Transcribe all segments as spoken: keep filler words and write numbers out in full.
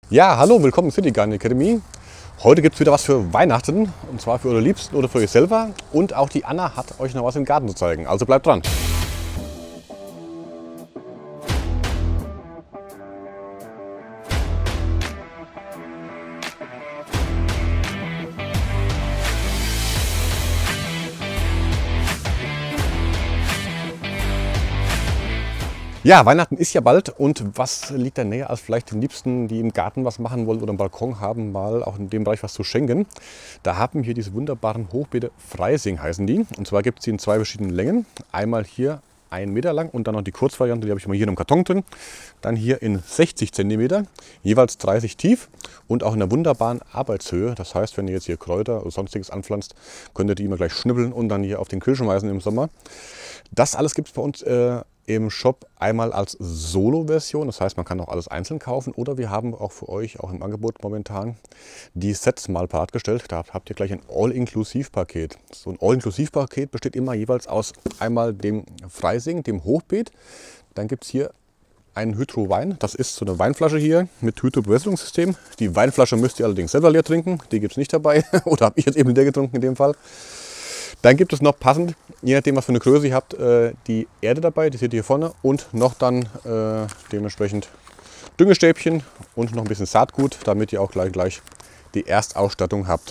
Ja, hallo, willkommen in City Garden Academy. Heute gibt es wieder was für Weihnachten, und zwar für eure Liebsten oder für euch selber. Und auch die Anna hat euch noch was im Garten zu zeigen, also bleibt dran. Ja, Weihnachten ist ja bald, und was liegt da näher als vielleicht den Liebsten, die im Garten was machen wollen oder einen Balkon haben, mal auch in dem Bereich was zu schenken. Da haben wir diese wunderbaren Hochbeete Freising heißen die. Und zwar gibt es die in zwei verschiedenen Längen. Einmal hier einen Meter lang und dann noch die Kurzvariante, die habe ich mal hier in einem Karton drin. Dann hier in sechzig Zentimeter, jeweils dreißig tief und auch in einer wunderbaren Arbeitshöhe. Das heißt, wenn ihr jetzt hier Kräuter oder sonstiges anpflanzt, könnt ihr die immer gleich schnibbeln und dann hier auf den Grill schmeißen im Sommer. Das alles gibt es bei uns äh, im Shop einmal als Solo-Version, das heißt, man kann auch alles einzeln kaufen, oder wir haben auch für euch auch im Angebot momentan die Sets mal parat gestellt. Da habt ihr gleich ein All-Inklusiv-Paket. So ein All-Inklusiv-Paket besteht immer jeweils aus einmal dem Freising, dem Hochbeet. Dann gibt es hier einen Hydro-Wein. Das ist so eine Weinflasche hier mit Hydro-Bewässerungssystem. Die Weinflasche müsst ihr allerdings selber leer trinken. Die gibt es nicht dabei. Oder habe ich jetzt eben leer getrunken in dem Fall. Dann gibt es noch passend, je nachdem was für eine Größe ihr habt, die Erde dabei, die seht ihr hier vorne, und noch dann äh, dementsprechend Düngestäbchen und noch ein bisschen Saatgut, damit ihr auch gleich, gleich die Erstausstattung habt.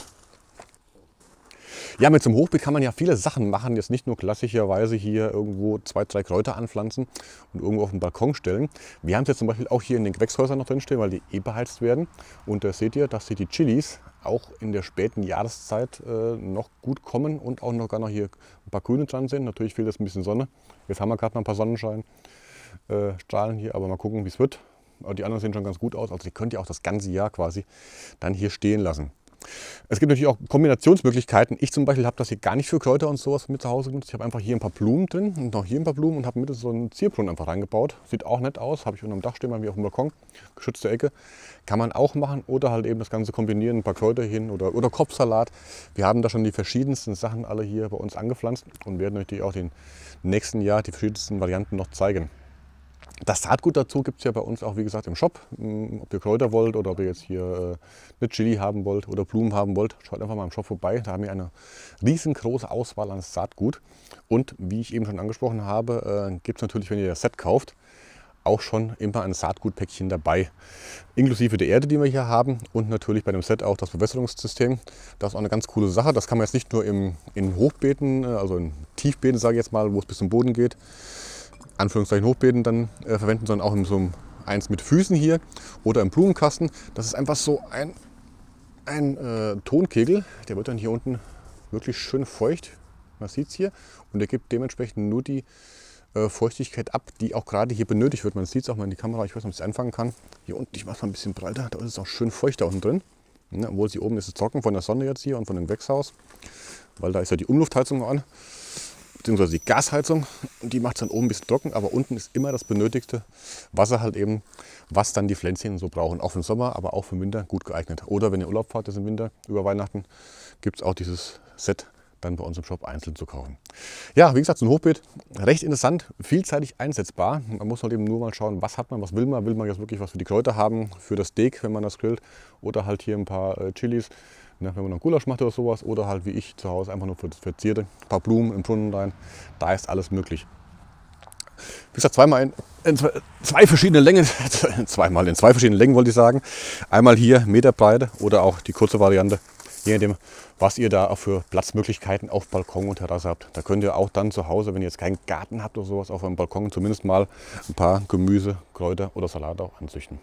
Ja, mit so einem Hochbeet kann man ja viele Sachen machen, jetzt nicht nur klassischerweise hier irgendwo zwei, drei Kräuter anpflanzen und irgendwo auf den Balkon stellen. Wir haben es jetzt zum Beispiel auch hier in den Gewächshäusern noch drin stehen, weil die eh beheizt werden. Und da seht ihr, dass hier die Chilis auch in der späten Jahreszeit äh, noch gut kommen und auch noch gar noch hier ein paar Grüne dran sind. Natürlich fehlt jetzt ein bisschen Sonne. Jetzt haben wir gerade noch ein paar Sonnenschein, äh, Strahlen hier, aber mal gucken, wie es wird. Aber die anderen sehen schon ganz gut aus, also die könnt ihr auch das ganze Jahr quasi dann hier stehen lassen. Es gibt natürlich auch Kombinationsmöglichkeiten. Ich zum Beispiel habe das hier gar nicht für Kräuter und sowas mit zu Hause genutzt. Ich habe einfach hier ein paar Blumen drin und noch hier ein paar Blumen und habe mit so einen Zierbrunnen einfach reingebaut. Sieht auch nett aus. Habe ich unterm Dach stehen, bei mir auf dem Balkon. Geschützte Ecke. Kann man auch machen, oder halt eben das Ganze kombinieren, ein paar Kräuter hin oder, oder Kopfsalat. Wir haben da schon die verschiedensten Sachen alle hier bei uns angepflanzt und werden natürlich auch den nächsten Jahr die verschiedensten Varianten noch zeigen. Das Saatgut dazu gibt es ja bei uns auch, wie gesagt, im Shop. Ob ihr Kräuter wollt oder ob ihr jetzt hier äh, eine Chili haben wollt oder Blumen haben wollt, schaut einfach mal im Shop vorbei. Da haben wir eine riesengroße Auswahl an Saatgut. Und wie ich eben schon angesprochen habe, äh, gibt es natürlich, wenn ihr das Set kauft, auch schon immer ein Saatgutpäckchen dabei. Inklusive der Erde, die wir hier haben, und natürlich bei dem Set auch das Bewässerungssystem. Das ist auch eine ganz coole Sache. Das kann man jetzt nicht nur im, in Hochbeeten, also in Tiefbeeten, sage ich jetzt mal, wo es bis zum Boden geht, Anführungszeichen Hochbeeten dann äh, verwenden, sondern auch in so einem eins mit Füßen hier oder im Blumenkasten. Das ist einfach so ein, ein äh, Tonkegel, der wird dann hier unten wirklich schön feucht, man sieht es hier, und der gibt dementsprechend nur die äh, Feuchtigkeit ab, die auch gerade hier benötigt wird. Man sieht es auch mal in die Kamera, ich weiß nicht, ob ich es einfangen kann. Hier unten, ich mache es mal ein bisschen breiter, da ist es auch schön feucht da unten drin. Ja, obwohl sie oben ist es trocken von der Sonne jetzt hier und von dem Gewächshaus, weil da ist ja die Umluftheizung an. Beziehungsweise die Gasheizung, die macht es dann oben ein bisschen trocken, aber unten ist immer das benötigte Wasser halt eben, was dann die Pflänzchen so brauchen. Auch für den Sommer, aber auch für den Winter gut geeignet. Oder wenn ihr Urlaub fahrt, das im Winter, über Weihnachten, gibt es auch dieses Set dann bei uns im Shop einzeln zu kaufen. Ja, wie gesagt, so ein Hochbeet, recht interessant, vielseitig einsetzbar. Man muss halt eben nur mal schauen, was hat man, was will man. Will man jetzt wirklich was für die Kräuter haben, für das Steak, wenn man das grillt, oder halt hier ein paar äh, Chilis. Ja, wenn man einen Gulasch macht oder sowas, oder halt wie ich zu Hause einfach nur für das Verzierte, ein paar Blumen im Brunnen rein, da ist alles möglich. Wie gesagt, zweimal in, in zwei, zwei verschiedene Längen, zweimal in zwei verschiedenen Längen wollte ich sagen. Einmal hier Meter Breite oder auch die kurze Variante, je nachdem, was ihr da auch für Platzmöglichkeiten auf Balkon und Terrasse habt. Da könnt ihr auch dann zu Hause, wenn ihr jetzt keinen Garten habt oder sowas, auf einem Balkon zumindest mal ein paar Gemüse, Kräuter oder Salat auch anzüchten.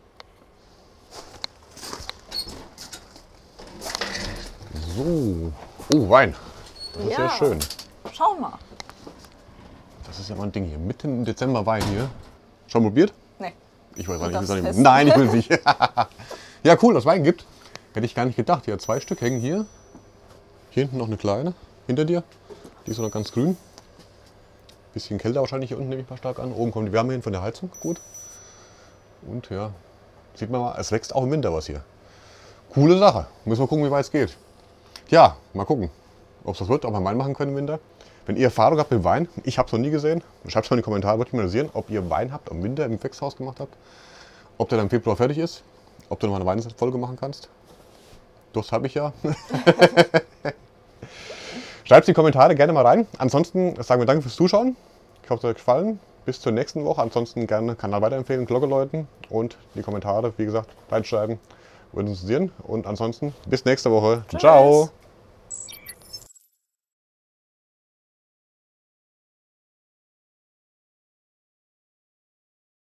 So, oh, Wein. Das ist ja schön. Schau mal. Das ist ja mal ein Ding hier. Mitten im Dezember Wein hier. Schon probiert? Nee. Ich weiß nicht, Du ich will darfst nicht. Nein, ich will nicht. Ja, cool, dass es Wein gibt. Hätte ich gar nicht gedacht. Ja, zwei Stück hängen hier. Hier hinten noch eine kleine. Hinter dir. Die ist noch ganz grün. Bisschen kälter wahrscheinlich hier unten, nehme ich mal stark an. Oben kommt die Wärme hin von der Heizung. Gut. Und ja, sieht man mal, es wächst auch im Winter was hier. Coole Sache. Müssen wir gucken, wie weit es geht. Ja, mal gucken, ob es das wird, ob wir Wein machen können im Winter. Wenn ihr Erfahrung habt mit Wein, ich habe es noch nie gesehen, schreibt es mal in die Kommentare, würde mich interessieren, ob ihr Wein habt, im Winter im Gewächshaus gemacht habt, ob der dann im Februar fertig ist, ob du noch mal eine Weihnachtsfolge machen kannst. Durst habe ich ja. Schreibt die Kommentare gerne mal rein. Ansonsten sagen wir danke fürs Zuschauen. Ich hoffe, es hat euch gefallen. Bis zur nächsten Woche. Ansonsten gerne Kanal weiterempfehlen, Glocke läuten und die Kommentare, wie gesagt, reinschreiben. Würde uns interessieren. Und ansonsten bis nächste Woche. Tschüss. Ciao.